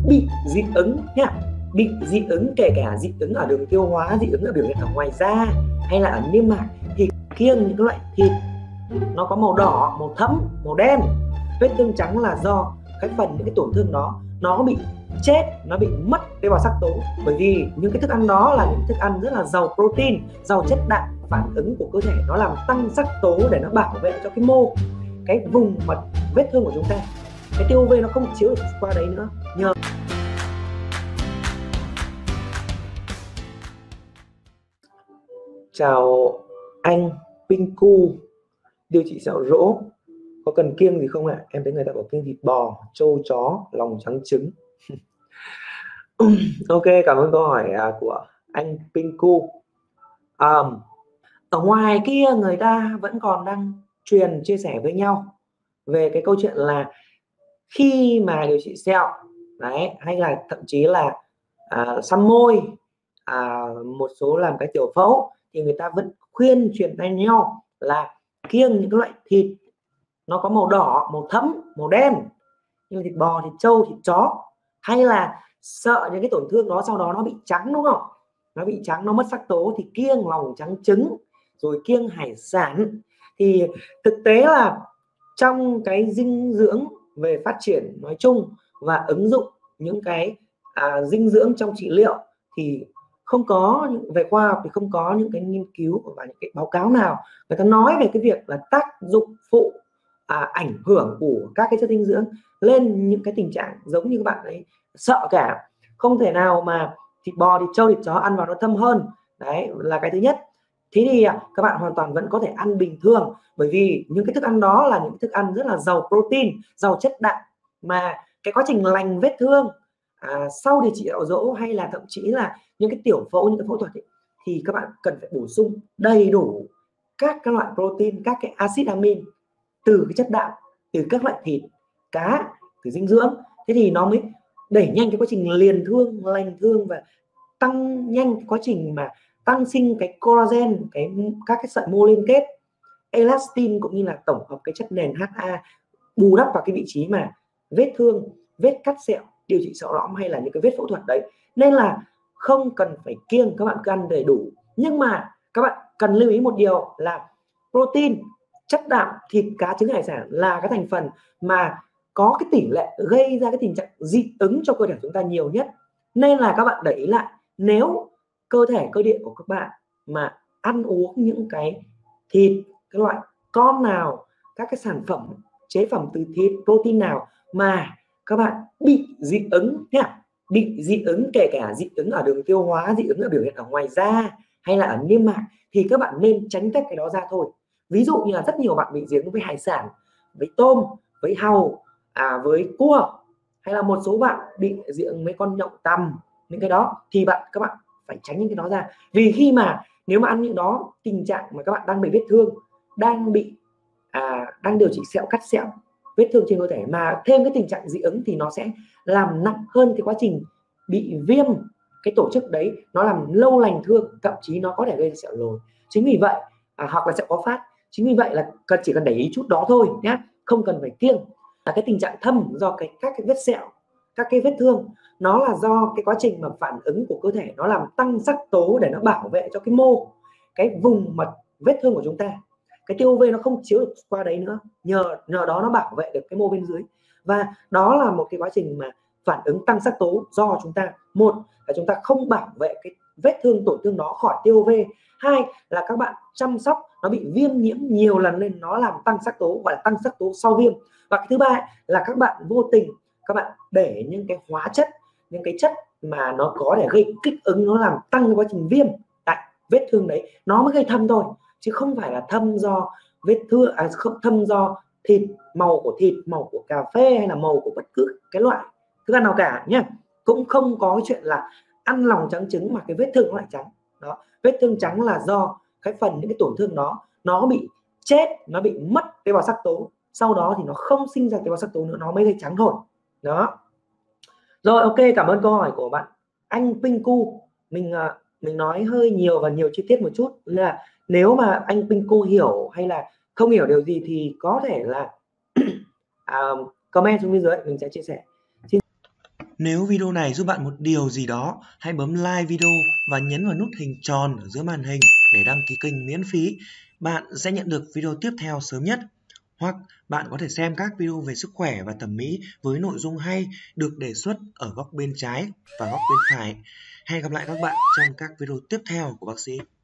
bị dị ứng nhá, bị dị ứng, kể cả dị ứng ở đường tiêu hóa, dị ứng ở biểu hiện ở ngoài da hay là ở niêm mạc, thì kiêng những cái loại thịt nó có màu đỏ, màu thẫm, màu đen, vết thương trắng là do cái phần những cái tổn thương đó nó bị chết, nó bị mất tế bào sắc tố. Bởi vì những cái thức ăn đó là những thức ăn rất là giàu protein, giàu chất đạm, phản ứng của cơ thể nó làm tăng sắc tố để nó bảo vệ cho cái mô, cái vùng mà vết thương của chúng ta. Cái tia UV nó không chiếu được qua đấy nữa. Nhờ chào anh Pinku, điều trị sẹo rỗ, có cần kiêng gì không ạ? Em thấy người ta bảo kiêng thịt bò, trâu, chó, lòng trắng trứng. Ok, cảm ơn câu hỏi của anh Pinku. Ở ngoài kia người ta vẫn còn đang chia sẻ với nhau về cái câu chuyện là khi mà điều trị sẹo đấy, hay là thậm chí là xăm môi, một số làm cái tiểu phẫu, thì người ta vẫn khuyên truyền tay nhau là kiêng những cái loại thịt nó có màu đỏ, màu thẫm, màu đen, như thịt bò, thịt trâu, thịt chó, hay là sợ những cái tổn thương đó sau đó nó bị trắng, đúng không? Nó bị trắng, nó mất sắc tố thì kiêng lòng trắng trứng, rồi kiêng hải sản. Thì thực tế là trong cái dinh dưỡng về phát triển nói chung và ứng dụng những cái dinh dưỡng trong trị liệu thì không có, về khoa học thì không có những cái nghiên cứu và những cái báo cáo nào người ta nói về cái việc là tác dụng phụ ảnh hưởng của các cái chất dinh dưỡng lên những cái tình trạng giống như các bạn ấy sợ cả. Không thể nào mà thịt bò, thịt trâu, thịt chó ăn vào nó thâm hơn, đấy là cái thứ nhất. Thế thì các bạn hoàn toàn vẫn có thể ăn bình thường, bởi vì những cái thức ăn đó là những thức ăn rất là giàu protein, giàu chất đạm, mà cái quá trình lành vết thương sau điều trị sẹo rỗ hay là thậm chí là những cái tiểu phẫu, những cái phẫu thuật ấy, thì các bạn cần phải bổ sung đầy đủ các loại protein, các cái axit amin từ cái chất đạm, từ các loại thịt, cá, từ dinh dưỡng. Thế thì nó mới đẩy nhanh cái quá trình liền thương, lành thương và tăng nhanh cái quá trình mà tăng sinh cái collagen, các cái sợi mô liên kết, elastin, cũng như là tổng hợp cái chất nền HA bù đắp vào cái vị trí mà vết thương, vết cắt sẹo, điều trị sẹo lõm hay là những cái vết phẫu thuật đấy. Nên là không cần phải kiêng, các bạn cứ ăn đầy đủ. Nhưng mà các bạn cần lưu ý một điều là protein, chất đạm, thịt, cá, trứng, hải sản là cái thành phần mà có cái tỷ lệ gây ra cái tình trạng dị ứng cho cơ thể chúng ta nhiều nhất. Nên là các bạn để ý lại, nếu cơ thể, cơ địa của các bạn mà ăn uống những cái thịt, cái loại con nào, các cái sản phẩm chế phẩm từ thịt, protein nào mà các bạn bị dị ứng nhá, bị dị ứng, kể cả dị ứng ở đường tiêu hóa, dị ứng ở biểu hiện ở ngoài da hay là ở niêm mạc, thì các bạn nên tránh tách cái đó ra thôi. Ví dụ như là rất nhiều bạn bị dị ứng với hải sản, với tôm, với hàu, với cua, hay là một số bạn bị dị ứng với con nhộng tằm, những cái đó thì các bạn phải tránh những cái đó ra. Vì khi mà nếu mà ăn những đó, tình trạng mà các bạn đang bị vết thương, đang bị đang điều trị sẹo, cắt sẹo, vết thương trên cơ thể mà thêm cái tình trạng dị ứng thì nó sẽ làm nặng hơn cái quá trình bị viêm cái tổ chức đấy, nó làm lâu lành thương, thậm chí nó có thể gây ra sẹo lồi. Chính vì vậy hoặc là sẹo có phát. Chính vì vậy là chỉ cần để ý chút đó thôi nhé, không cần phải kiêng. Là cái tình trạng thâm do các cái vết sẹo, các cái vết thương, nó là do cái quá trình mà phản ứng của cơ thể nó làm tăng sắc tố để nó bảo vệ cho cái mô, cái vùng mà vết thương của chúng ta. Cái tia UV nó không chiếu được qua đấy nữa, nhờ đó nó bảo vệ được cái mô bên dưới. Và đó là một cái quá trình mà phản ứng tăng sắc tố do chúng ta, một là chúng ta không bảo vệ cái vết thương, tổn thương đó khỏi tia UV, hai là các bạn chăm sóc nó bị viêm nhiễm nhiều lần nên nó làm tăng sắc tố, gọi là tăng sắc tố sau viêm. Và cái thứ ba là các bạn vô tình các bạn để những cái hóa chất, những cái chất mà nó có thể gây kích ứng, nó làm tăng cái quá trình viêm tại vết thương đấy, nó mới gây thâm thôi, chứ không phải là thâm do vết thương, không thâm do thịt, màu của thịt, màu của cà phê hay là màu của bất cứ cái loại thức ăn nào cả nhé. Cũng không có chuyện là ăn lòng trắng trứng mà cái vết thương nó lại trắng. Đó, vết thương trắng là do cái phần những cái tổn thương đó nó bị chết, nó bị mất tế bào sắc tố, sau đó thì nó không sinh ra tế bào sắc tố nữa, nó mới gây trắng thôi. Đó. Rồi, ok, cảm ơn câu hỏi của bạn anh Pinku. Mình nói hơi nhiều và nhiều chi tiết một chút, là nếu mà anh Pinku hiểu hay là không hiểu điều gì thì có thể là comment xuống bên dưới, mình sẽ chia sẻ. Nếu video này giúp bạn một điều gì đó, hãy bấm like video và nhấn vào nút hình tròn ở giữa màn hình để đăng ký kênh miễn phí. Bạn sẽ nhận được video tiếp theo sớm nhất. Hoặc bạn có thể xem các video về sức khỏe và thẩm mỹ với nội dung hay được đề xuất ở góc bên trái và góc bên phải. Hẹn gặp lại các bạn trong các video tiếp theo của bác sĩ.